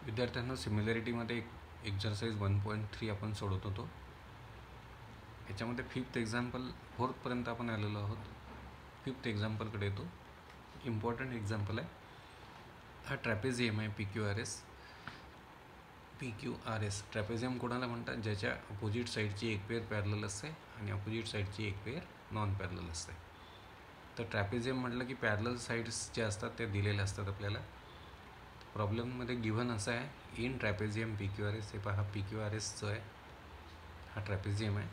विद्यार्थ्यांना सिमिलॅरिटीमध्ये एक एक्झरसाइज 1.3 आपण सोडवत होतो. याच्यामध्ये 5th एक्झाम्पल 4थपर्यंत आपण आलेलो आहोत. 5th एक्झाम्पलकडे येतो. इम्पॉर्टंट एक्झाम्पल आहे हा. ट्रॅपेझियम आहे PQRS. ट्रॅपेझियम कोणाला म्हणतात? ज्याच्या अपोजिट साईडची एक पेअर पॅरलल असते आणि अपोजिट साईडची एक पेअर नॉन पॅरलल असते. तर ट्रॅपेझियम म्हटलं की पॅरलल साईड्स जे असतात ते दिलेले असतात आपल्याला. प्रॉब्लेममध्ये गिव्हन असं आहे, इन ट्रॅपेझियम PQRS. हे पहा, PQRS जो आहे हा ट्रॅपेझियम आहे.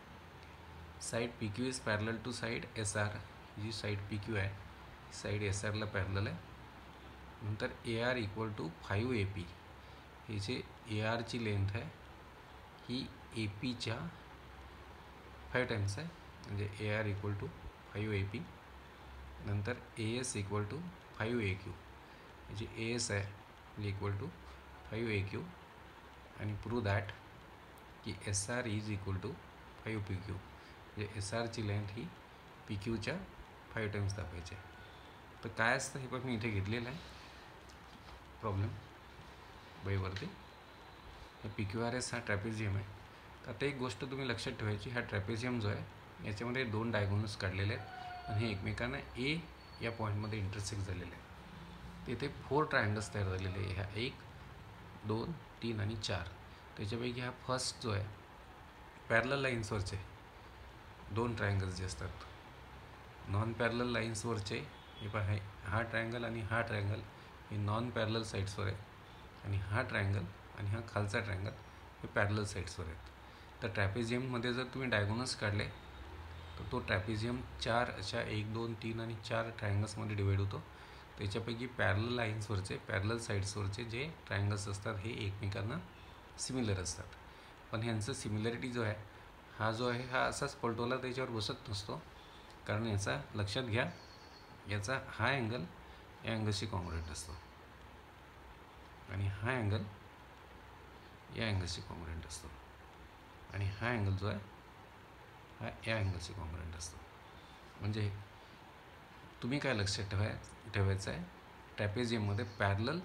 Side PQ is parallel to side SR. जी साईड PQ आहे साईड SRला पॅरलल आहे. नंतर AR इक्वल टू 5AP. हे जे ARची लेंथ आहे ही APच्या 5 टाइम्स आहे, म्हणजे AR इक्वल टू 5AP. नंतर AS इक्वल टू 5AQ. जे AS आहे म्हणजे इक्वल टू 5AQ. आणि प्रूव्ह दॅट की SR is equal to 5PQ. म्हणजे SRची लेंथ ही PQच्या 5 टाइम्स दाखवायची आहे. तर काय असतं हे पण मी इथे घेतलेलं आहे प्रॉब्लेम वहीवरती. हे PQRS हा ट्रॅपेझियम आहे. तर आता एक गोष्ट तुम्ही लक्षात ठेवायची, हा ट्रॅपेझियम जो आहे याच्यामध्ये 2 डायगोनल्स काढलेले आहेत आणि हे एकमेकांना A या पॉईंटमध्ये इंटरसेक्ट झालेले आहेत. तिथे 4 ट्रायंगल्स तयार झालेले आहे. ह्या 1, 2, 3 आणि 4. त्याच्यापैकी हा फर्स्ट जो आहे पॅरलल लाईन्सवरचे 2 ट्रायंगल्स जे असतात, नॉन पॅरलल लाईन्सवरचे हे पहा, हा ट्रायंगल आणि हा ट्रायंगल हे नॉन पॅरलल साईड्सवर आहे आणि हा ट्रायंगल आणि हा खालचा ट्रायंगल हे पॅरलल साईड्सवर आहेत. तर ट्रॅपेझियममध्ये जर तुम्ही डायगोनल्स काढले तर तो ट्रॅपेझियम 4 अशा 1, 2, 3 आणि 4 ट्रायंगल्समध्ये डिवाईड होतो. त्याच्यापैकी पॅरलल लाईन्सवरचे पॅरलल साईड्सवरचे जे ट्रायंगल्स असतात हे एकमेकांना सिमिलर असतात. पण ह्यांचं सिमिलॅरिटी जो आहे हा जो आहे हा असाच पलटवला त्याच्यावर बसत नसतो. कारण याचा लक्षात घ्या, याचा हा अँगल या अँगलशी कॉन्ग्रुएंट असतो आणि हा अँगल या अँगलशी कॉन्ग्रुएंट असतो आणि हा अँगल जो आहे हा या अँगलशी कॉन्ग्रुएंट असतो. म्हणजे तुम्ही काय लक्षात ठेवायचं आहे, ट्रॅपेझियममध्ये पॅरलल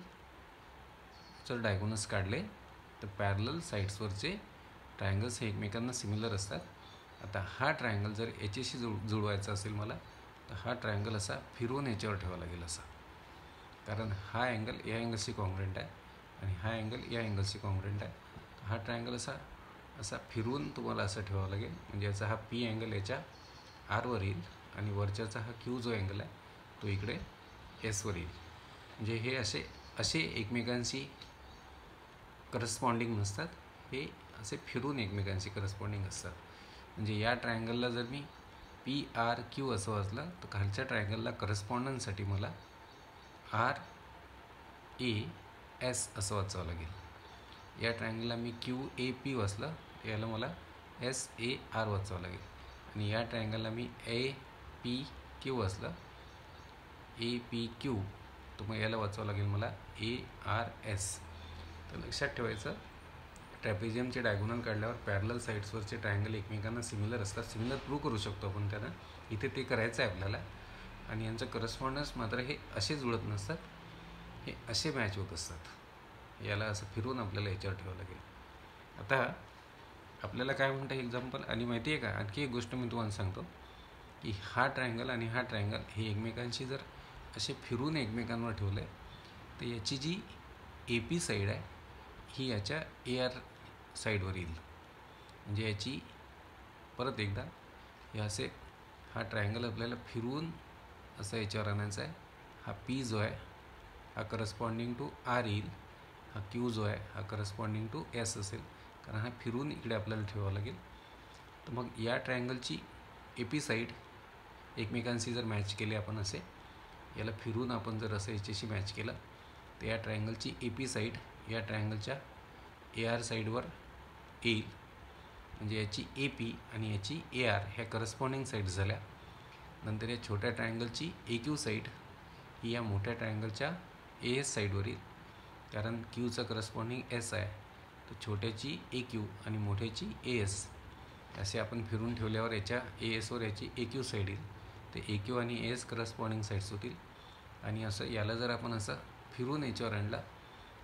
जर डायगोनल्स काढले तर पॅरलल साईड्सवरचे ट्रायंगल्स हे एकमेकांना सिमिलर असतात. आता हा ट्रायंगल जर याच्याशी जुळवायचा असेल मला, तर हा ट्रायंगल असा फिरवून याच्यावर ठेवावा लागेल असा. कारण हा अँगल या अँगलशी कॉन्ग्रुएंट आहे आणि हा अँगल या अँगलशी कॉन्ग्रुएंट आहे. हा ट्रायंगल असा फिरवून तुम्हाला असं ठेवावा लागेल. म्हणजे याचा हा P अँगल याच्या Rवर येईल आणि वरच्याचा हा Q जो अँगल आहे तो इकडे Sवर येईल. म्हणजे हे असे एकमेकांशी करस्पॉन्डिंग नसतात, हे असे फिरून एकमेकांशी करस्पॉन्डिंग असतात. म्हणजे या ट्रायंगलला जर मी PRQ असं वाचलं तर खालच्या ट्रायंगलला करस्पॉन्डन्ससाठी मला RAS असं वाचावं लागेल. या ट्रायंगलला मी QAP वाचलं, याला मला SAR वाचावं लागेल. आणि या ट्रायंगलला मी APQ वाचलं, APQ, तर मग याला वाचावं लागेल मला ARS. तर लक्षात ठेवायचं, ट्रॅपेझियमचे डायगोनल काढल्यावर पॅरलल साईड्सवरचे ट्रायंगल एकमेकांना सिमिलर असतात. सिमिलर प्रूव्ह करू शकतो आपण त्यांना, इथे ते करायचं आहे आपल्याला. आणि यांचं करस्पॉन्डन्स मात्र हे असे जुळत नसतात, हे असे मॅच होत असतात. याला असं फिरून आपल्याला याच्यावर ठेवावं लागेल. आता आपल्याला काय म्हणतं एक्झाम्पल, आणि माहिती आहे का आणखी एक गोष्ट मी तुम्हाला सांगतो की हा ट्रायंगल आणि हा ट्रायंगल हे एकमेकांशी जर असे फिरून एकमेकांवर ठेवले तर याची जी AP साईड आहे ही याच्या AR साईडवर येईल. म्हणजे याची परत एकदा हे असे हा ट्रायंगल आपल्याला फिरवून असं याच्यावर आणायचा आहे. हा P जो आहे हा करस्पॉन्डिंग टू R येईल, हा Q जो आहे हा करस्पॉन्डिंग टू S असेल, कारण हा फिरून इकडे आपल्याला ठेवावा लागेल. तर मग या ट्रायंगलची AP साईड एकमेकांशी जर मॅच केले आपण असे, याला फिरून आपण जर असं याच्याशी मॅच केलं तर या ट्रायंगलची AP साईड या ट्रायंगलच्या AR साईडवर येईल. म्हणजे याची AP आणि याची AR ह्या करस्पॉन्डिंग साईड्स झाल्या. नंतर या छोट्या ट्रायंगलची AQ साईड ही या मोठ्या ट्रायंगलच्या AS साईडवर येईल. कारण Qचा करस्पॉन्डिंग S आहे, तर छोट्याची AQ आणि मोठ्याची AS असे आपण फिरून ठेवल्यावर याच्या ASवर याची AQ साईड येईल. ते AQ आणि AS करस्पॉन्डिंग साईड्स होतील. आणि असं याला जर आपण असं फिरून याच्यावर आणला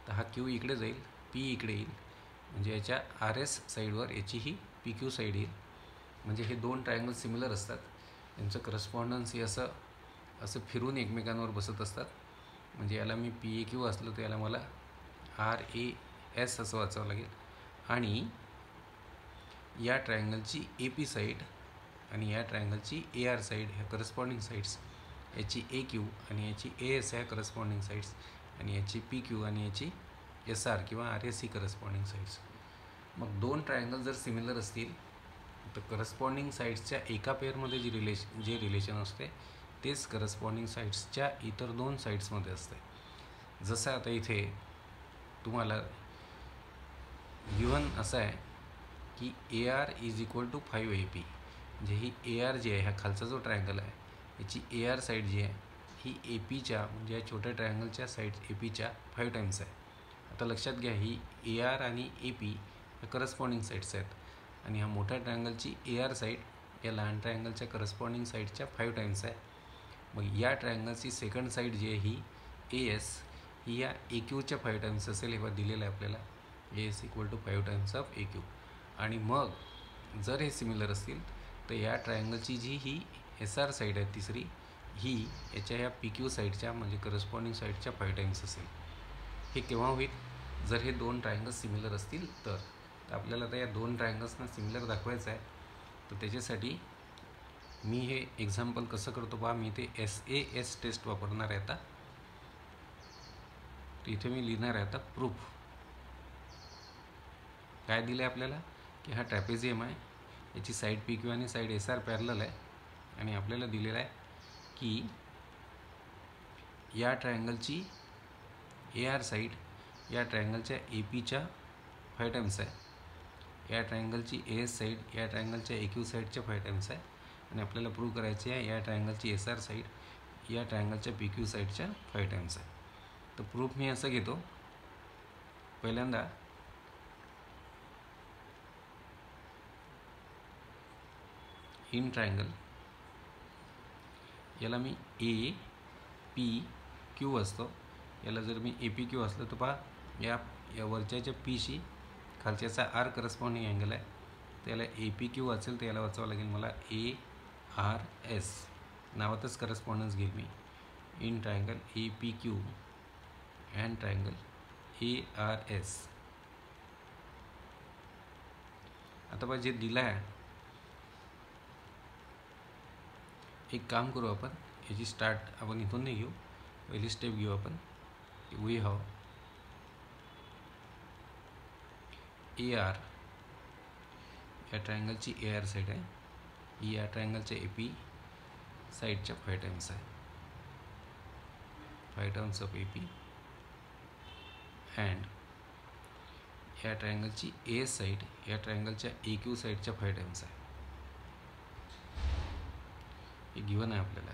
तर हा क्यू इकडे जाईल, पी इकडे येईल, म्हणजे याच्या आर एस साईडवर याचीही पी क्यू साईड येईल. म्हणजे हे दोन ट्रायंगल सिमिलर असतात, यांचं करस्पॉन्डन्स हे असं फिरून एकमेकांवर बसत असतात. म्हणजे याला मी पी ए क्यू असलं तर याला मला आर ए एस असं वाचावं लागेल. आणि या ट्रायंगलची ए पी साईड आणि या ट्रायंगलची ए आर साईड ह्या करस्पॉन्डिंग साईड्स, याची ए क्यू आणि याची ए एस ह्या करस्पॉन्डिंग साईड्स, आणि याची पी क्यू आणि याची एस आर किंवा आर एस सी करस्पॉन्डिंग साईड्स. मग दोन ट्रायंगल जर सिमिलर असतील तर करस्पॉन्डिंग साईड्सच्या एका पेअरमध्ये जे रिलेशन असते तेच करस्पॉन्डिंग साईड्सच्या इतर दोन साईड्समध्ये असते. जसं आता इथे तुम्हाला गिव्हन असं आहे की A R is equal to 5 AP. म्हणजे ही ए आर जी आहे, ह्या खालचा जो ट्रायंगल आहे याची ए आर साईड जी आहे ही ए पीच्या म्हणजे या छोट्या ट्रायंगलच्या साईड ए पीच्या 5 टाइम्स आहे. आता लक्षात घ्या, ही ए आर आणि ए पी ह्या करस्पॉन्डिंग साईड्स आहेत, आणि ह्या मोठ्या ट्रायंगलची ए आर साईड या लहान ट्रायंगलच्या करस्पॉन्डिंग साईडच्या 5 टाइम्स आहे. मग या ट्रायंगलची सेकंड साईड जी आहे ही ए एस ही या ए क्यूच्या 5 टाइम्स असेल. हे दिलेलं आहे आपल्याला A S equal to 5 times of A Q. आणि मग जर हे सिमिलर असतील तर या ट्रायंगलची जी ही एस आर साईड आहे तिसरी, ही याच्या ह्या पी क्यू साईडच्या म्हणजे करस्पॉन्डिंग साईडच्या 5 टाइम्स असेल. हे केव्हा होईल? जर हे दोन ट्रायंगल्स सिमिलर असतील तर आपल्याला आता या दोन ट्रायंगल्सना सिमिलर दाखवायचं आहे. तर त्याच्यासाठी मी हे एक्झाम्पल कसं करतो पहा. मी ते SAS टेस्ट वापरणार आहे आता. तर इथे मी लिहिणार आहे आता प्रूफ. काय दिलं आहे आपल्याला की हा ट्रॅपेझियम आहे, याची साईड पी क्यू आणि साईड एस आर पॅरलल आहे, आणि आपल्याला दिलेलं आहे की या ट्रायंगलची ए आर साईड या ट्रायंगलच्या ए पीच्या 5 टाइम्स आहे, या ट्रायंगलची ए एस साईड या ट्रायंगलच्या ए क्यू साईडच्या 5 टाइम्स आहे, आणि आपल्याला प्रूव्ह करायचे आहे या ट्रायंगलची एस आर साईड या ट्रायंगलच्या पी क्यू साईडच्या 5 टाइम्स आहे. तर प्रूफ मी असं घेतो. पहिल्यांदा इन ट्रायंगल याला मी ए पी क्यू असतो, याला जर मी ए पी क्यू असलं तर पहा या वरच्याच्या पीशी खालच्याचा आर करस्पॉन्डिंग अँगल आहे, त्याला ए पी क्यू असेल तर याला वाचावं लागेल मला ए आर एस. नावातच करस्पॉन्डन्स घेईल मी. In triangle A P Q and triangle A R S. आता बघा जे दिलं आहे, एक काम करू आपण, याची स्टार्ट आपण इथून नाही घेऊ, पहिली स्टेप घेऊ आपण. वी हॅव ए आर, या ट्रायंगलची ए आर साईड आहे, ही या ट्रायंगलच्या ए पी साईडच्या 5 टाइम्स आहे, 5 times of A P. And या ट्रायंगलची ए साईड या ट्रायंगलच्या ए क्यू साईडच्या 5 टाइम्स आहे. हे गिवन आहे आपल्याला.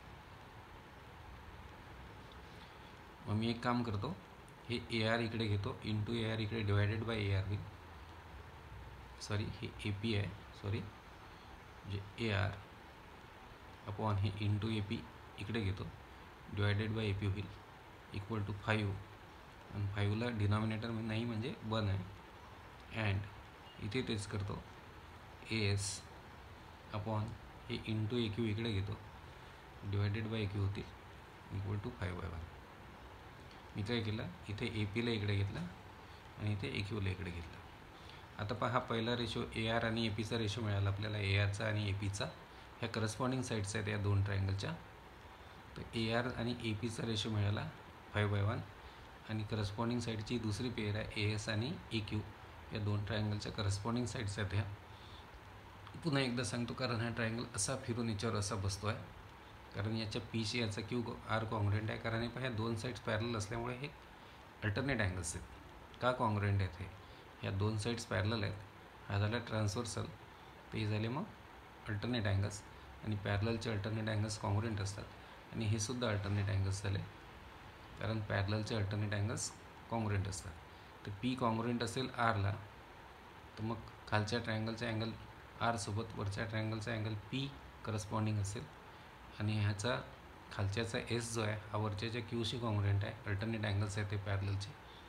मग मी एक काम करतो, हे ए आर इकडे घेतो, इंटू ए आर इकडे डिवायडेड बाय ए आर होईल. सॉरी, हे ए पी आहे, सॉरी, म्हणजे ए आर अपॉन हे इंटू ए पी इकडे घेतो, डिवायडेड बाय ए पी होईल इक्वल टू 5, आणि 5ला डिनॉमिनेटर नाही म्हणजे 1 आहे. अँड इथे तेच करतो, ए एस अपॉन हे इंटू ए क्यू इकडे घेतो, डिवायडेड बाय ए क्यू होतील इक्वल टू 5/1. मी काय केलं, इथे ए पीला इकडे घेतला आणि इथे ए क्यूला इकडे घेतला. आता पहा, हा पहिला रेशो ए आर आणि ए पीचा रेशो मिळाला आपल्याला, ए आरचा आणि ए पीचा. ह्या करस्पॉन्डिंग साईड्स आहेत या दोन ट्रायंगलच्या. तर ए आर आणि ए पीचा रेशो मिळाला 5/1, आणि करस्पॉन्डिंग साईडची दुसरी पेअर आहे ए एस आणि ए क्यू, या दोन ट्रायंगलच्या करस्पॉन्डिंग साईड्स आहेत ह्या. पुन्हा एकदा सांगतो, कारण हा ट्रायंगल असा फिरून याच्यावर असा बसतो आहे, कारण याच्या पीशी याचा क्यू आर कॉन्ग्रुएंट आहे. कारण हे ह्या दोन साईड्स पॅरलल असल्यामुळे हे अल्टरनेट अँगल्स आहेत. का कॉन्ग्रुएंट आहेत हे? ह्या दोन साईड्स पॅरलल आहेत, हा झाला ट्रान्सव्हर्सल, तर हे झाले मग अल्टरनेट अँगल्स, आणि पॅरललचे अल्टरनेट अँगल्स कॉन्ग्रुएंट असतात, आणि हे सुद्धा अल्टरनेट अँगल्स झाले, कारण पॅरललचे अल्टरनेट अँगल्स कॉन्ग्रुएंट असतात. तर पी कॉन्ग्रुएंट असेल आरला, तर मग खालच्या ट्रायंगलचा अँगल आर सोबत वरच्या ट्रायंगलचा अँगल पी करस्पॉन्डिंग असेल, आणि ह्याचा खालच्याचा एस जो आहे हा वरच्याच्या क्यूशी कॉन्ग्रुएंट आहे. अल्टरनेट अँगल्स आहेत ते पॅरललचे.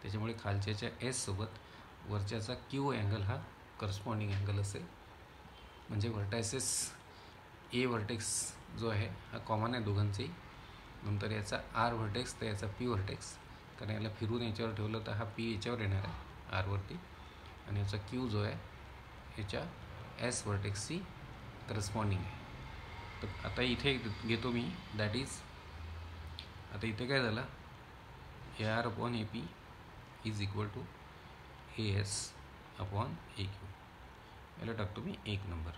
त्याच्यामुळे खालच्याच्या एस सोबत वरच्याचा क्यू अँगल हा करस्पॉन्डिंग अँगल असेल. म्हणजे व्हर्टायसेस ए व्हर्टेक्स जो आहे हा कॉमन आहे दोघांचेही. नंतर याचा आर व्हर्टेक्स तर याचा पी व्हर्टेक्स, कारण याला फिरून याच्यावर ठेवलं तर हा पी याच्यावर येणार आहे आरवरती, आणि याचा क्यू जो आहे याच्या एस व्हर्टेक्सची करस्पॉन्डिंग आहे. तर आता इथे घेतो मी, दॅट इज, आता इथे काय झालं, A R upon A P is equal to A S upon A Q. याला टाकतो मी 1 नंबर.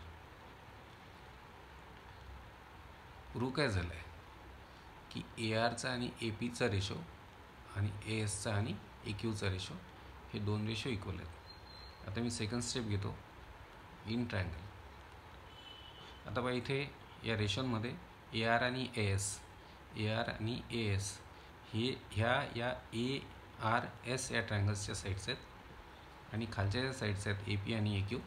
रू काय झालं आहे की ए आरचा आणि ए पीचा रेशो आणि ए एसचा आणि ए क्यूचा रेशो हे दोन रेशो इक्वल आहेत. आता मी सेकंड स्टेप घेतो इन ट्रायंगल. आता बघा इथे या रेशोंमध्ये ए आर आणि ए एस हे या ए आर एस या ट्रायंगल्सच्या साईड्स आहेत, आणि खालच्या ज्या साईड्स आहेत ए पी आणि ए क्यू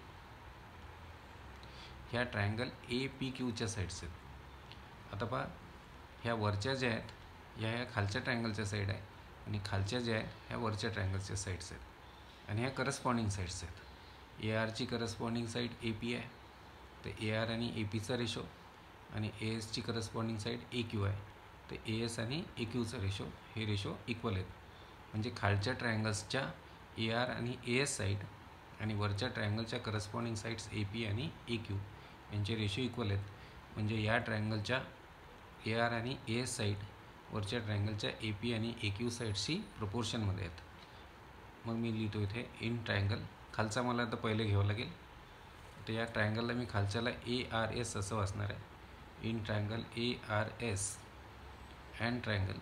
ह्या ट्रायंगल ए पी क्यूच्या साईड्स आहेत. आता पहा, ह्या वरच्या ज्या आहेत ह्या खालच्या ट्रायंगलच्या साईड आहे, आणि खालच्या ज्या आहेत ह्या वरच्या ट्रायंगलच्या साईड्स आहेत, आणि ह्या करस्पॉन्डिंग साईड्स आहेत. ए आरची करस्पॉन्डिंग साईड ए पी आहे, तर ए आर आणि ए पीचा रेशो, आणि ए एसची करस्पॉन्डिंग साईड ए क्यू आहे, तर ए एस आणि ए क्यूचा रेशो हे रेशो इक्वल आहेत. म्हणजे खालच्या ट्रायंगल्सच्या ए आर आणि ए एस साईड आणि वरच्या ट्रायंगलच्या करस्पॉन्डिंग साईड्स ए पी आणि ए क्यू यांचे रेशो इक्वल आहेत. म्हणजे या ट्रायंगलच्या ए आर आणि ए एस साईड वरच्या ट्रायंगलच्या ए पी आणि ए क्यू साईडशी प्रपोर्शनमध्ये आहेत. मग मी लिहितो इथे इन ट्रायंगल. खालचा मला आता पहिले घ्यावं लागेल, तर या ट्रायंगलला मी खालच्याला ए आर एस असं वाचणार आहे. In triangle A R S and triangle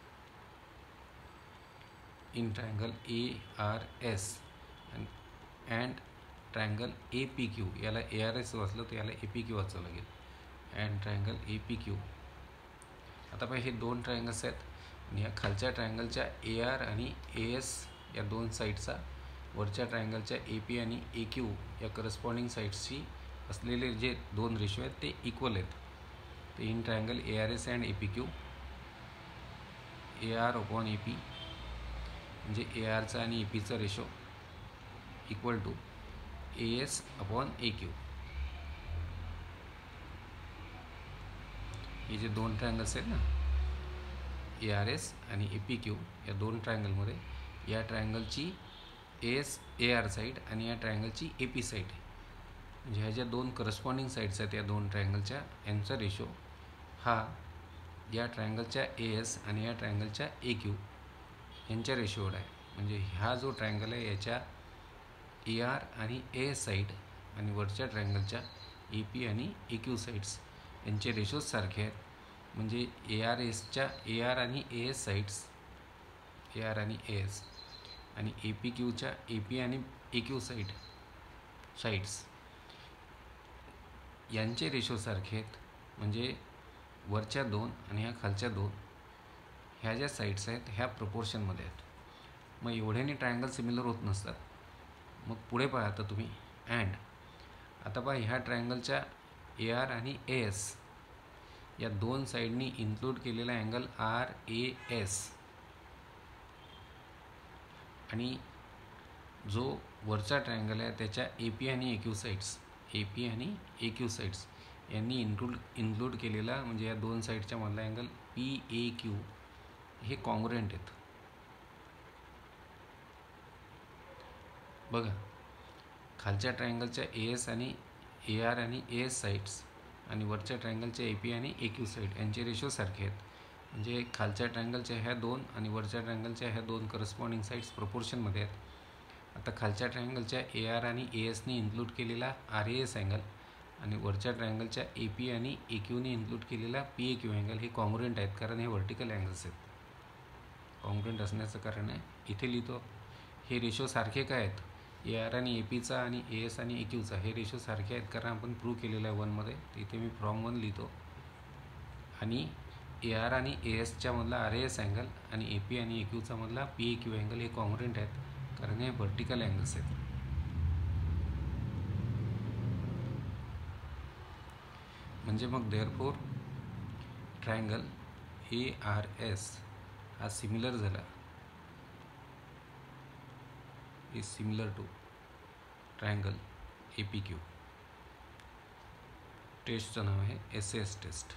in triangle A R S and triangle A P Q. याला ए आर एस वाचलं तर याला ए पी क्यू वाचावं लागेल. And triangle A P Q. आता पहा, हे दोन ट्रायंगल्स आहेत, आणि या खालच्या ट्रायंगलच्या ए आर आणि ए एस या दोन साईडचा वरच्या ट्रायंगलच्या ए पी आणि ए क्यू या करस्पॉन्डिंग साईड्सची असलेले जे दोन रेशो आहेत ते इक्वल आहेत. तर in triangle A R S and A P Q, A R upon A P म्हणजे ए आरचा आणि ए पीचा ratio equal to A S upon A Q. हे जे दोन ट्रायंगल्स आहेत ना, ए आर एस आणि ए पी क्यू, या दोन ट्रायंगलमध्ये या ट्रायंगलची ए आर साईड आणि या ट्रायंगलची ए पी साईड, म्हणजे ह्या ज्या दोन करस्पॉन्डिंग साईड्स आहेत या दोन ट्रायंगलच्या यांचा रेशो हा या ट्रायंगलच्या ए एस आणि या ट्रायंगलच्या ए क्यू यांच्या रेशोवर आहे. म्हणजे हा जो ट्रायंगल आहे याच्या ए आर आणि ए एस साईड आणि वरच्या ट्रायंगलच्या ए पी आणि ए क्यू साईड्स यांचे रेशोज सारखे आहेत. म्हणजे ए आर एसच्या ए आर आणि A S sides, A R आणि ए एस, आणि ए पी क्यूच्या ए पी आणि ए क्यू साईड्स यांचे रेशो सारखे आहेत. म्हणजे वरच्या दोन आणि ह्या खालच्या दोन ह्या ज्या साईड्स आहेत ह्या प्रपोर्शनमध्ये आहेत. मग एवढ्याने ट्रायंगल सिमिलर होत नसतात. मग पुढे पहा आता तुम्ही अँड. आता पहा, ह्या ट्रायंगलच्या ए आर आणि ए एस या दोन साईडनी इन्क्लूड केलेला अँगल आर ए एस, आणि जो वरचा ट्रायंगल आहे त्याच्या ए पी आणि A Q sides, A P आणि ए क्यू साईड्स यांनी इन्क्लूड केलेला म्हणजे या दोन साईडच्या मधला अँगल पी ए क्यू हे कॉन्ग्रुएंट आहेत. बघा, खालच्या ट्रायंगलच्या ए एस आणि ए आर आणि ए एस साईड्स आणि वरच्या ट्रायंगलच्या ए पी आणि ए क्यू साईड यांचे रेशो सारखे आहेत. म्हणजे खालच्या ट्रायंगलच्या ह्या दोन आणि वरच्या ट्रायंगलच्या ह्या दोन करस्पॉन्डिंग साईड्स प्रपोर्शनमध्ये आहेत. आता खालच्या ट्रायंगलच्या ए आर आणि ए एसनी इन्क्लूड केलेला आर ए एस अँगल आणि वरच्या ट्रायंगलच्या ए पी आणि ए क्यूने इन्क्लूड केलेला पी ए क्यू अँगल हे कॉन्ग्रुएंट आहेत, कारण हे व्हर्टिकल अँगल्स आहेत. कॉन्ग्रुएंट असण्याचं कारण आहे इथे लिहितो हे रेशो सारखे काय आहेत, ए आर आणि ए पीचा आणि ए एस आणि ए क्यूचा हे रेशो सारखे आहेत, कारण आपण प्रूव्ह केलेलं आहे 1मध्ये. तर इथे मी फ्रॉम 1 लिहितो. आणि ए आर आणि ए एसच्या मधला आर ए एस अँगल आणि ए पी आणि ए क्यूचा मधला पी ए क्यू अँगल हे कॉन्ग्रुएंट आहेत, कारण हे व्हर्टिकल अँगल्स आहेत. म्हणजे मग therefore triangle A R S हा सिमिलर झाला is similar to triangle APQ. टेस्टचं नाव आहे SAS टेस्ट.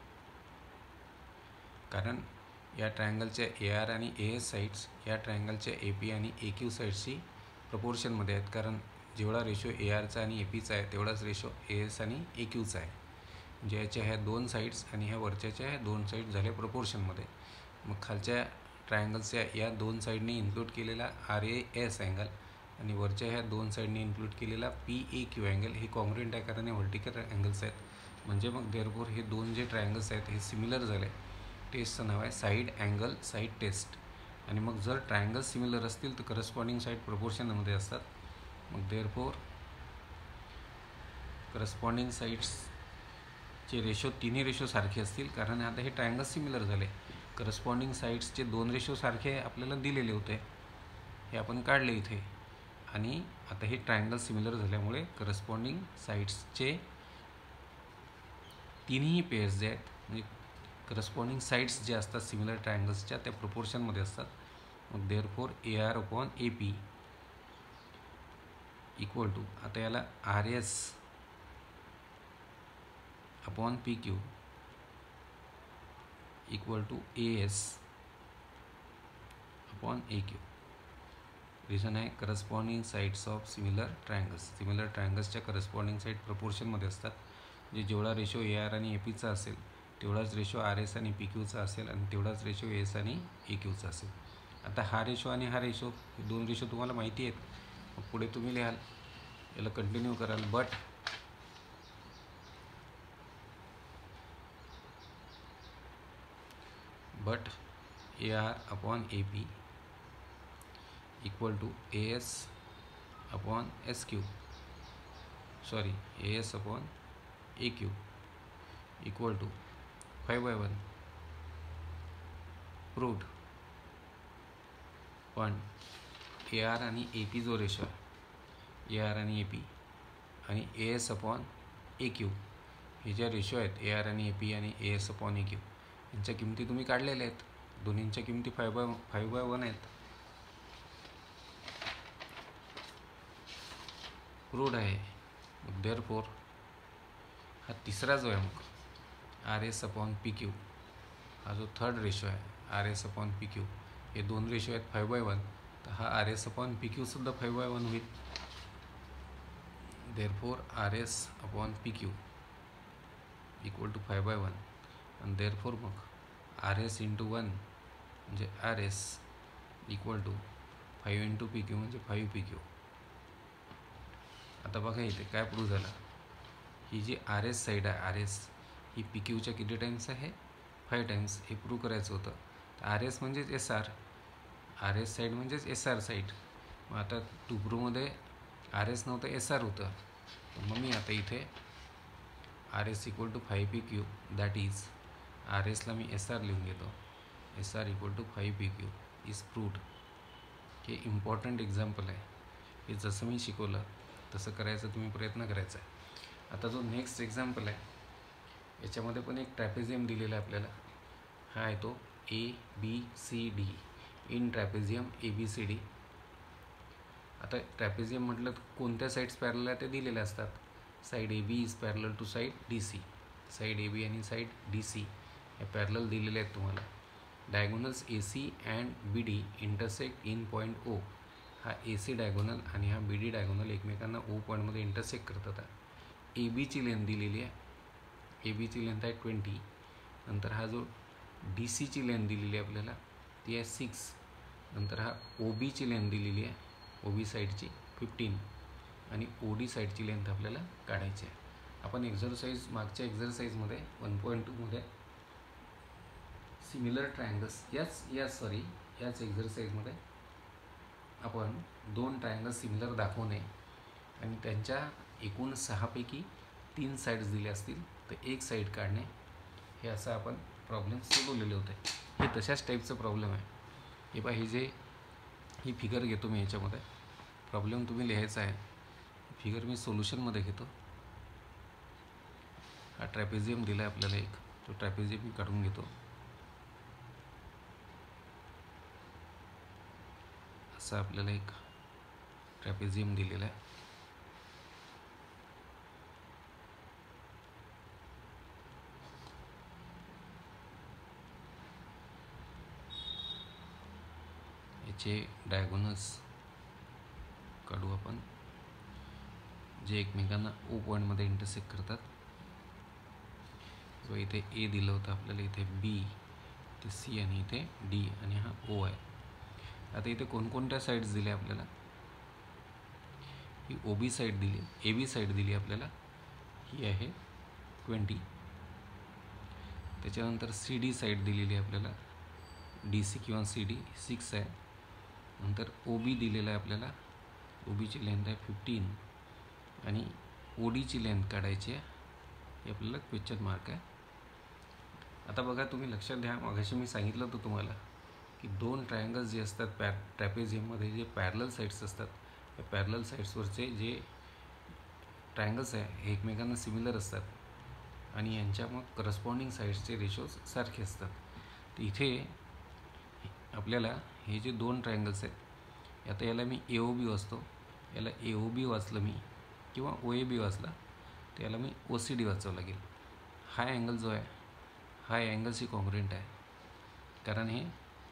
कारण या ट्रायंगलच्या AR आणि AS साईड्स या ट्रायंगलच्या AP आणि AQ साईड्सची प्रपोर्शनमध्ये आहेत. कारण जेवढा रेशो ARचा आणि APचा आहे तेवढाच रेशो AS आणि AQचा आहे. ज्याच्या ह्या दोन साईड्स आणि ह्या वरच्याच्या ह्या दोन साईड झाल्या प्रपोर्शनमध्ये. मग खालच्या ट्रायंगल्सच्या या दोन साईडने इन्क्लूड केलेला RAS अँगल आणि वरच्या ह्या दोन साईडने इन्क्लूड केलेला PAQ अँगल हे कॉन्ग्रुएंट आहे, कारण हे व्हर्टिकल अँगल्स आहेत. म्हणजे मग देअरफोर हे दोन जे ट्रायंगल्स आहेत हे सिमिलर झाले. टेस्टचं नाव आहे साईड अँगल साईड टेस्ट. आणि मग जर ट्रायंगल्स सिमिलर असतील तर करस्पॉन्डिंग साईड प्रपोर्शनमध्ये असतात. मग देअरफोर करस्पॉन्डिंग साईड्सचे रेशो तिन्ही रेशो सारखे असतील. कारण आता हे ट्रायंगल्स सिमिलर झाले. करस्पॉन्डिंग साईड्सचे दोन रेशो सारखे आपल्याला दिलेले होते, हे आपण काढले इथे. आणि आता हे ट्रायंगल सिमिलर झाल्यामुळे करस्पॉन्डिंग साईड्सचे तिन्ही पेअर्स जे आहेत म्हणजे करस्पॉन्डिंग साईड्स जे असतात सिमिलर ट्रायंगल्सच्या त्या प्रपोर्शनमध्ये असतात. मग देअरफोर AR/AP इक्वल टू, आता याला RS/PQ equal to AS/AQ. Reason आहे corresponding sides of similar triangles. Similar ट्रायंगल्सच्या करस्पॉन्डिंग साईड प्रपोर्शनमध्ये असतात. म्हणजे जेवढा रेशो AR आणि APचा असेल तेवढाच रेशो RS आणि PQचा असेल आणि तेवढाच रेशो AS आणि AQचा असेल. आता हा रेशो आणि हा रेशो हे दोन रेशो तुम्हाला माहिती आहेत. मग पुढे तुम्ही लिहाल, याला कंटिन्यू कराल. But AR/AP equal to AS/AQ equal to 5/1 proved. पण AR आणि AP जो रेशो आहे, AR आणि AP आणि AS/AQ हे ज्या रेशो आहेत AR आणि AP आणि AS/AQ यांच्या किमती तुम्ही काढलेल्या आहेत. दोन्हींच्या किमती 5/1 आहेत. प्रूव्ड आहे. मग देअरफोर हा तिसरा जो आहे मग RS/PQ हा जो थर्ड रेशो आहे RS/PQ हे दोन रेशो आहेत 5/1. तर हा RS/PQ सुद्धा 5/1 होईल. देअरफोर RS/PQ इक्वल टू 5/1 आणि देअरफोर मग RS × 1 म्हणजे RS इक्वल टू 5 × PQ म्हणजे 5PQ. आता बघा इथे काय प्रूव्ह झालं. ही जी RS साईड आहे RS ही PQच्या किती टाईम्स आहे, 5 टाईम्स. हे प्रूव्ह करायचं होतं. तर RS म्हणजेच SR, RS साईड म्हणजेच SR साईड. मग आता टू प्रूव्हमध्ये RS नव्हतं SR होतं. मग मी आता इथे RS equal to 5PQ that is RSला मी SR लिहून घेतो. SR equal to 5PQ is proved. हे इम्पॉर्टंट एक्झाम्पल आहे. हे जसं मी शिकवलं तसं करायचा तुम्ही प्रयत्न करायचा आहे. आता जो नेक्स्ट एक्झाम्पल आहे याच्यामध्ये पण एक ट्रॅपेझियम दिलेला आहे आपल्याला. हा आहे तो ABCD इन ट्रॅपेझियम ABCD. आता ट्रॅपेझियम म्हटलं तर कोणत्या साईड्स पॅरलल आहे ते दिलेले असतात. Side AB is parallel to side DC. Side AB आणि साईड DC हे पॅरलल दिलेले आहेत तुम्हाला. Diagonals AC and BD intersect in point O. हा AC डायगोनल आणि हा BD डायगोनल एकमेकांना O पॉईंटमध्ये इंटरसेक्ट करतात. ABची लेंथ दिलेली आहे. ABची लेंथ आहे 20. नंतर हा जो DCची लेंथ दिलेली आहे आपल्याला ती आहे 6. नंतर हा OBची लेंथ दिलेली आहे OB साईडची 15 आणि OD साईडची लेंथ आपल्याला काढायची आहे. आपण एक्झरसाइज मागच्या एक्झरसाइजमध्ये 1.2मध्ये सिमिलर ट्रायंगल्स याच एक्झरसाइजमध्ये आपण दोन ट्रायंगल्स सिमिलर दाखवणे आणि त्यांच्या एकूण 6 पैकी 3 साईड्स दिले असतील तर एक साईड काढणे हे असं आपण प्रॉब्लेम सोडवलेले होते. हे तशाच टाईपचं प्रॉब्लेम आहे. हे पहा, ही फिगर घेतो मी याच्यामध्ये. प्रॉब्लेम तुम्ही लिहायचा आहे. फिगर मी सोल्युशनमध्ये घेतो. हा ट्रॅपेझियम दिला आहे आपल्याला एक. तो ट्रॅपेझियम मी काढून घेतो. असं आपल्याला एक ट्रॅपेझियम दिलेला आहे. याचे डायगोनल्स काढू आपण, जे एकमेकांना ओ पॉईंटमध्ये इंटरसेक्ट करतात. व इथे ए दिलं होतं आपल्याला, इथे बी, इथे सी आणि इथे डी आणि हा ओ आहे. आता इथे कोणकोणत्या साईड्स दिल्या आपल्याला? ही ओ बी साईड दिली, ए बी साईड दिली आपल्याला, ही आहे 20. त्याच्यानंतर सी डी साईड दिलेली आहे आपल्याला, डी सी किंवा सी डी 6 आहे. नंतर ओ बी दिलेला आहे आपल्याला, ओ बीची लेंथ आहे 15 आणि ओ डीची लेंथ काढायची आहे, हे आपल्याला क्वेश्चन मार्क आहे. आता बघा, तुम्ही लक्षात घ्या, मगाशी मी सांगितलं होतं तुम्हाला की दोन ट्रायंगल्स जे असतात ट्रॅपेझियममध्ये, जे पॅरलल साईड्स असतात, या पॅरलल साईड्सवरचे जे ट्रायंगल्स आहे हे एकमेकांना सिमिलर असतात आणि यांच्या मग करस्पॉन्डिंग साईड्सचे रेशोज सारखे असतात. तर इथे आपल्याला हे जे दोन ट्रायंगल्स आहेत, आता याला मी ए ओ बी वाचतो, याला ए ओ बी वाचलं मी किंवा ओ ए बी वाचला, तर याला मी ओ सी डी वाचावं लागेल. हा अँगल जो आहे हा अँगलशी कॉन्ग्रुएंट आहे, कारण हे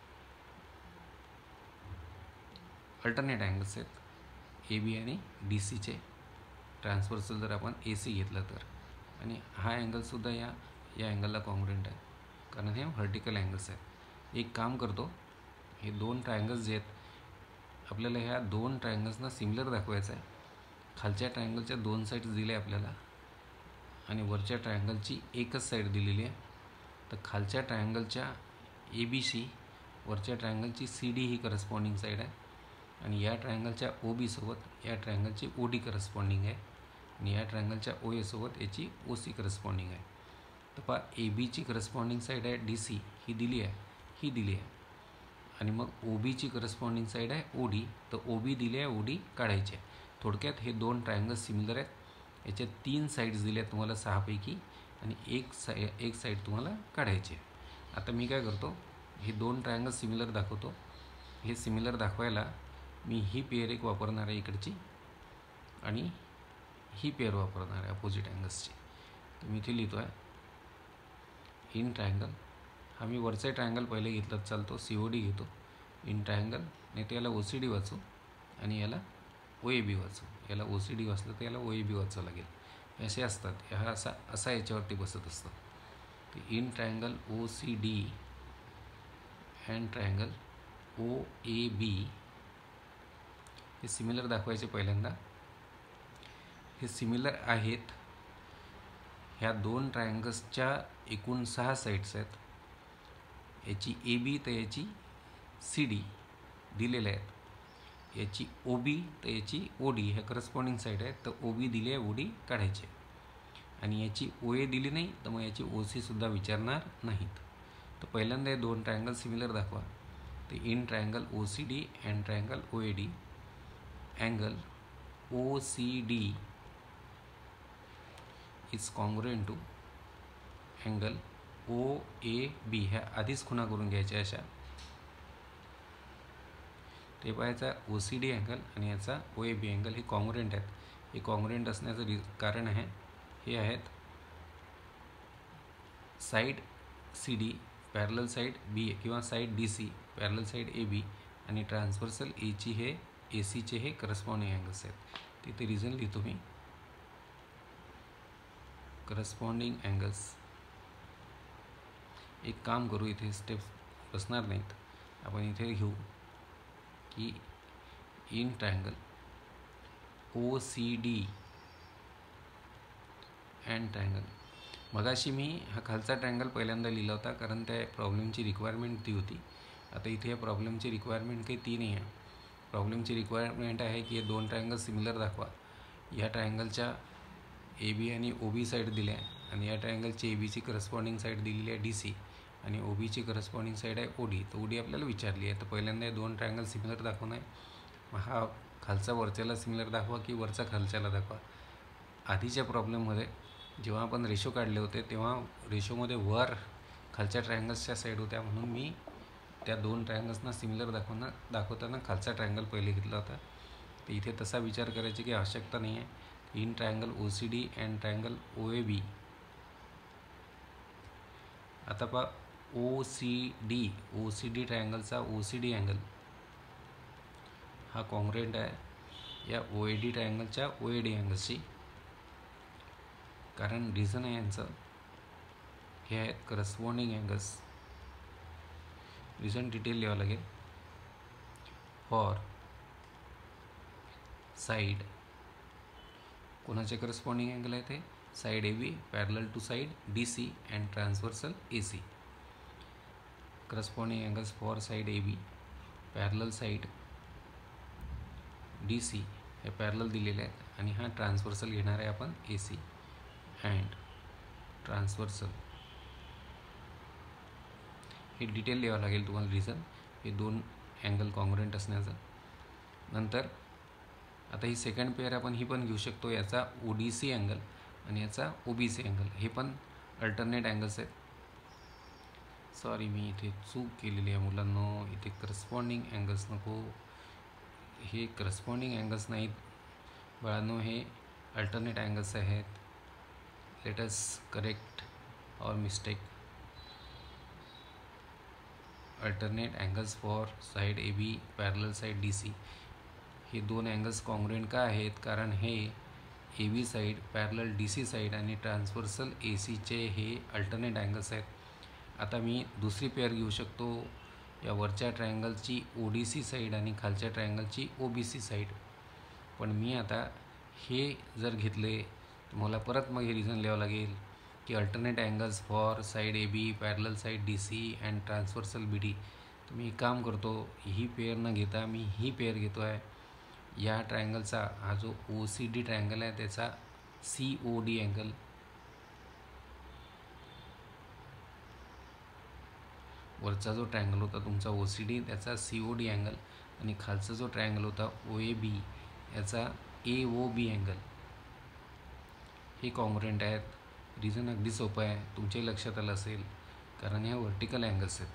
अल्टरनेट अँगल्स आहेत, ए बी आणि डी सीचे ट्रान्सव्हर्सल जर आपण ए सी घेतलं तर. आणि हा अँगलसुद्धा या अँगलला कॉन्ग्रुएंट आहे, कारण हे व्हर्टिकल अँगल्स आहेत. एक काम करतो, हे दोन ट्रायंगल्स जे आहेत आपल्याला ह्या दोन ट्रायंगल्सना सिमिलर दाखवायचं आहे. खालच्या ट्रायंगलच्या दोन साईड्स दिल्या आपल्याला आणि वरच्या ट्रायंगलची एकच साईड दिलेली आहे. तर खालच्या ट्रायंगलच्या ए बी सी, वरच्या ट्रायंगलची सी डी ही करस्पॉन्डिंग साईड आहे आणि या ट्रायंगलच्या ओ बी सोबत या ट्रायंगलची ओ डी करस्पॉन्डिंग आहे आणि या ट्रायंगलच्या ओ ए सोबत याची ओ सी करस्पॉन्डिंग आहे. तर पहा, ए बीची करस्पॉन्डिंग साईड आहे डी सी, ही दिली आहे, ही दिली आहे. आणि मग ओ बीची करस्पॉन्डिंग साईड आहे ओ डी, तर ओ बी दिली आहे, ओ डी काढायची आहे. थोडक्यात हे दोन ट्रायंगल्स सिमिलर आहेत. याच्या 3 साईड्स दिल्या आहेत तुम्हाला 6पैकी आणि एक साईड तुम्हाला काढायची आहे. आता मी काय करतो, हे दोन ट्रायंगल्स सिमिलर दाखवतो. हे सिमिलर दाखवायला मी ही पेअर एक वापरणार आहे इकडची आणि ही पेअर वापरणार आहे अपोजिट अँगल्सची. तर मी इथे लिहितो आहे इन ट्रायंगल. हा मी वरचा ट्रायंगल पहिले घेतला चालतो, सी ओ डी घेतो, इन ट्रायंगल, नाही तर याला ओ सी डी वाचू आणि याला ओ ए बी वाचू. याला ओ सी डी वाचलं तर याला ओ ए बी वाचावं लागेल. असे असतात, हा असा याच्यावरती बसत असतं. तर in triangle O C D and triangle O A B हे सिमिलर दाखवायचे पहिल्यांदा. हे सिमिलर आहेत. ह्या दोन ट्रायंगल्सच्या एकूण 6 साईड्स आहेत. याची ए बी तर याची सी डी दिलेल्या आहेत. याची ओ बी तर याची ओ डी ह्या करस्पॉन्डिंग साईड आहेत. तर ओ बी दिली आहे, ओ डी काढायची आहे. आणि याची ओ ए दिली नाही तर मग याची ओ सीसुद्धा विचारणार नाहीत. तर पहिल्यांदा हे दोन ट्रायंगल सिमिलर दाखवा. तर in triangle O C D and triangle O A D, angle O C D is congruent to angle O A B. ह्या आधीच खुणा करून घ्यायच्या अशा. ते पाहायचा ओ सी डी अँगल आणि याचा ओ ए बी अँगल हे कॉन्ग्रुएंट आहेत. हे कॉन्ग्रुएंट असण्याचं कारण आहे, हे आहेत side C D parallel side B किंवा side D C parallel side A B आणि ट्रान्सव्हर्सल एची हे ए सीचे हे करस्पॉन्डिंग अँगल्स आहेत. तिथे रिझन लिहितो मी, करस्पॉन्डिंग अँगल्स. एक काम करू, इथे स्टेप्स बसणार नाहीत, आपण इथे घेऊ की in triangle O C D and triangle. मगाशी मी हा खालचा ट्रायंगल पहिल्यांदा लिहिला होता कारण त्या प्रॉब्लेमची रिक्वायरमेंट ती होती. आता इथे या प्रॉब्लेमची रिक्वायरमेंट काही ती नाही आहे. प्रॉब्लेमची रिक्वायरमेंट आहे की हे दोन ट्रायंगल सिमिलर दाखवा. या ट्रायंगलच्या ए बी आणि ओ बी साईड दिल्या आहे आणि या ट्रायंगलची ए बीची करस्पॉन्डिंग साईड दिलेली आहे डी सी आणि ओ बीची करस्पॉन्डिंग साईड आहे ओ डी. तर ओ डी आपल्याला विचारली आहे. तर पहिल्यांदा हे दोन ट्रायंगल सिमिलर दाखवणं आहे. मग हा खालचा वरच्याला सिमिलर दाखवा की वरचा खालच्याला दाखवा. आधीच्या प्रॉब्लेममध्ये जेव्हा आपण रेशो काढले होते तेव्हा रेशोमध्ये वर खालच्या ट्रायंगल्सच्या साईड होत्या, म्हणून मी त्या दोन ट्रायंगल्सना सिमिलर दाखवताना खालचा ट्रायंगल पहिले घेतला होता तर इथे तसा विचार करायची काही आवश्यकता नाही आहे. In triangle O C D and triangle O A B, आता पहा ओ सी डी ट्रायंगलचा ओ सी डी अँगल हा कॉन्ग्रुएंट आहे या ओ A D ट्रायंगलच्या O A D अँगलशी. कारण रिझन आहे यांचं हे आहेत करस्पॉन्डिंग अँगल्स. रिझन डिटेल लिहावं लागेल. फॉर साईड कोणाचे करस्पॉन्डिंग अँगल आहे ते side A B parallel to side D C and transversal A C. Corresponding angles for side A B parallel side D C हे पॅरलल दिलेले आहेत आणि हा ट्रान्सव्हर्सल घेणार आहे आपण ए सी अँड ट्रान्सव्हर्सल. हे डिटेल लिहावं लागेल तुम्हाला रिझन हे दोन अँगल कॉन्ग्रुएंट असण्याचं. नंतर आता ही सेकंड पेअर आपण ही पण घेऊ शकतो, याचा ओ डी सी अँगल आणि याचा ओ बी सी अँगल. हे पण अल्टरनेट अँगल्स आहेत. सॉरी मी इथे चूक केलेली आहे मुलांनो, इथे करस्पॉन्डिंग अँगल्स नको, हे करस्पॉन्डिंग अँगल्स नाहीत बाळांनो, हे अल्टरनेट अँगल्स आहेत. Let us correct our mistake. Alternate angles for side A B parallel side D C. हे दोन अँगल्स कॉन्ग्रुएंट का आहेत? कारण हे A B side parallel D C side आणि ट्रान्सव्हर्सल ए सीचे हे अल्टरनेट अँगल्स आहेत. आता मी दुसरी पेअर घेऊ शकतो, या वरच्या ट्रायंगलची ओ डी सी साईड आणि खालच्या ट्रायंगलची ओ बी सी साईड. पण मी आता हे जर घेतले तर मला परत मग हे रिझन लिहावं लागेल की alternate angles for side A B parallel side D C and transversal B D. तर मी एक काम करतो, ही पेअर न घेता मी ही पेअर घेतो आहे. या ट्रायंगलचा हा जो ओ सी डी ट्रायंगल आहे त्याचा सी ओ डी अँगल, वरचा जो ट्रायंगल होता तुमचा ओ सी डी त्याचा सी ओ डी अँगल आणि खालचा जो ट्रायंगल होता ओ ए बी याचा ए ओ बी अँगल. हे कॉन्ग्रुएंट आहेत. रिझन अगदी सोपं आहे, तुमच्याही लक्षात आलं असेल, कारण ह्या व्हर्टिकल अँगल्स आहेत.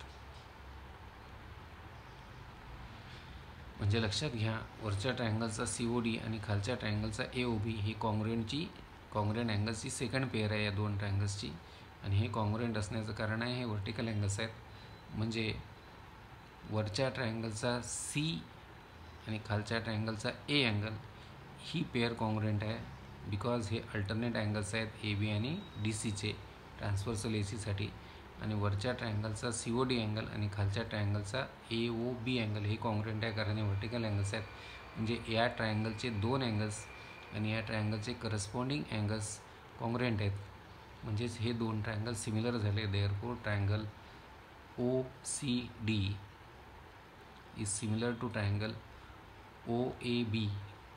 म्हणजे लक्षात घ्या, वरच्या ट्रायंगलचा सी ओ डी आणि खालच्या ट्रायंगलचा ए ओ बी ही कॉन्ग्रुएंट अँगल्सची सेकंड पेअर आहे या दोन ट्रायंगल्सची. आणि हे कॉन्ग्रुएंट असण्याचं कारण आहे हे व्हर्टिकल अँगल्स आहेत. म्हणजे वरच्या ट्रायंगलचा सी आणि खालच्या ट्रायंगलचा ए अँगल ही पेअर कॉन्ग्रुएंट आहे, बिकॉज हे अल्टरनेट अँगल्स आहेत ए बी आणि डी सीचे ट्रान्सव्हर्सल ए सीसाठी. आणि वरच्या ट्रायंगलचा सी ओ डी अँगल आणि खालच्या ट्रायंगलचा ए ओ बी अँगल हे कॉन्ग्रुएंट आहे, कारण हे व्हर्टिकल अँगल्स आहेत. म्हणजे या ट्रायंगलचे दोन अँगल्स आणि या ट्रायंगलचे करस्पॉन्डिंग अँगल्स कॉन्ग्रुएंट आहेत. म्हणजेच हे दोन ट्रायंगल सिमिलर झाले. Therefore triangle O C D is similar to triangle O A B.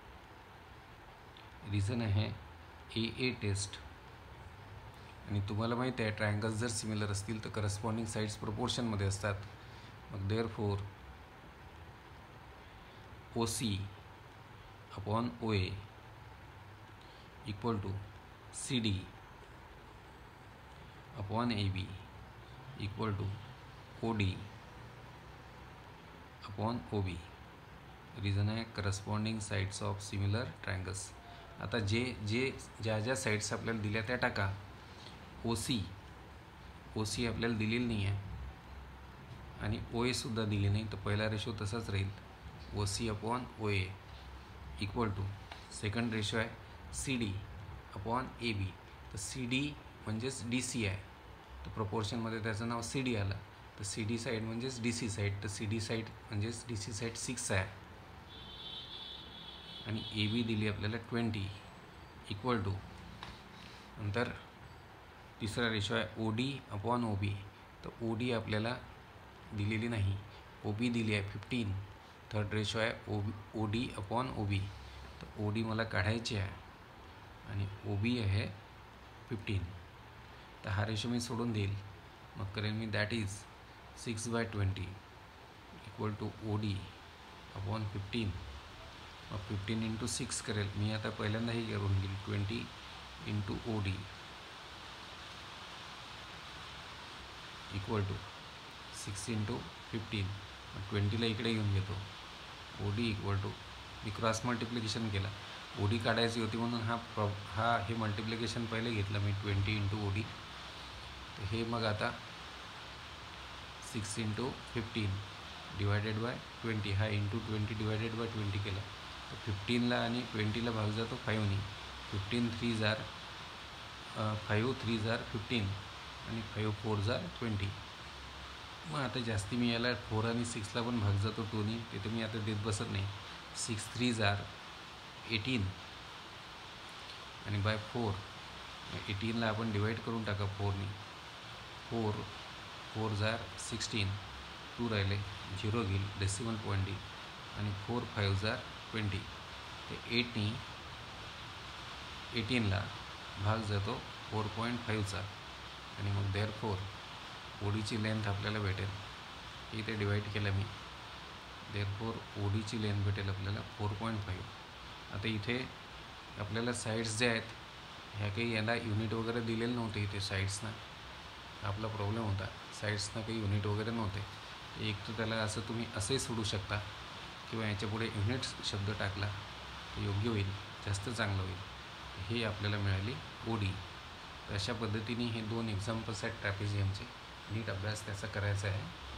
Reason आहे ए ए टेस्ट. आणि तुम्हाला माहीत आहे ट्रायंगल्स जर सिमिलर असतील तर करस्पॉन्डिंग साईड्स प्रोपोर्शनमध्ये असतात. मग therefore O C upon O A equal to C D upon A B equal to O D upon O B. Reason आहे corresponding sides of similar triangles. आता ज्या साईड्स आपल्याला दिल्या त्या टाका. ओ सी आपल्याला दिलेली नाही आहे आणि ओ एसुद्धा दिली नाही, तर पहिला रेशो तसाच राहील O C upon O A equal to second ratio आहे C D upon A B. तर सी डी म्हणजेच डी सी आहे, तर प्रपोर्शनमध्ये त्याचं नाव सी डी आलं. तर सी डी साईड म्हणजेच डी सी साईड, तर सी डी साईड म्हणजेच डी सी साईड 6 आहे. आणि ए बी दिली आपल्याला 20 इक्वल टू, नंतर तिसरा रेशो आहे ओ डी अपॉन ओ बी. तर ओ डी आपल्याला दिलेली नाही, ओ बी दिली आहे 15. थर्ड रेशो आहे ओ डी अपॉन ओ बी. तर ओ डी मला काढायची आहे आणि ओ बी आहे 15. तर हा रेशो मी सोडून देईल. मग करेल मी that is 6/20 equal to O D upon 15. मग 15 इंटू 6 करेल मी. आता पहिल्यांदाही करून घेईल 20 into O D equal to 6 into 15. मग 20ला इकडे घेऊन घेतो. ओ डी इक्वल टू मी क्रॉस मल्टिप्लिकेशन केला. ओडी काढायची होती म्हणून हे मल्टिप्लिकेशन पहिले घेतलं मी 20 इंटू ओडी. तर हे मग आता 6 इंटू 15 डिवायडेड बाय 20, हा इंटू 20 डिवायडेड बाय 20 केला. तर 15ला आणि 20ला भाग जातो 5नी. 15 3 जार 5 3 जार 15 आणि 5 4 जार 20. मग आता जास्ती मी याला 4 आणि 6ला पण भाग जातो 2नी, ते तर मी आता देत बसत नाही. 6 3 जार 18 आणि बाय 4. 18ला आपण डिवाईड करून टाका 4नी. 4 4 जार 16, 2 राहिले 0 घेईल, डेसिमल पॉईंट येईल आणि 4 5 जार 20. ते 8नी 18ला भाग जातो 4.5चा आणि मग देअरफोर ओडीची लेंथ आपल्याला भेटेल. इथे डिवाईड केलं मी. देअरफोर ओडीची लेंथ भेटेल आपल्याला 4.5. आता इथे आपल्याला साईड्स जे आहेत ह्या काही याला युनिट वगैरे दिलेलं नव्हते. इथे साईड्सना आपला प्रॉब्लेम होता, साईड्सना काही युनिट वगैरे नव्हते. एक तर त्याला असं तुम्ही असेही सोडू शकता किंवा याच्यापुढे युनिट्स शब्द टाकला तर योग्य होईल, जास्त चांगलं होईल. हे आपल्याला मिळाली ओडी. तर अशा पद्धतीने हे 2 एक्झाम्पल्स आहेत ट्रॅपेझियमचे. नीट अभ्यास त्याचा करायचा आहे.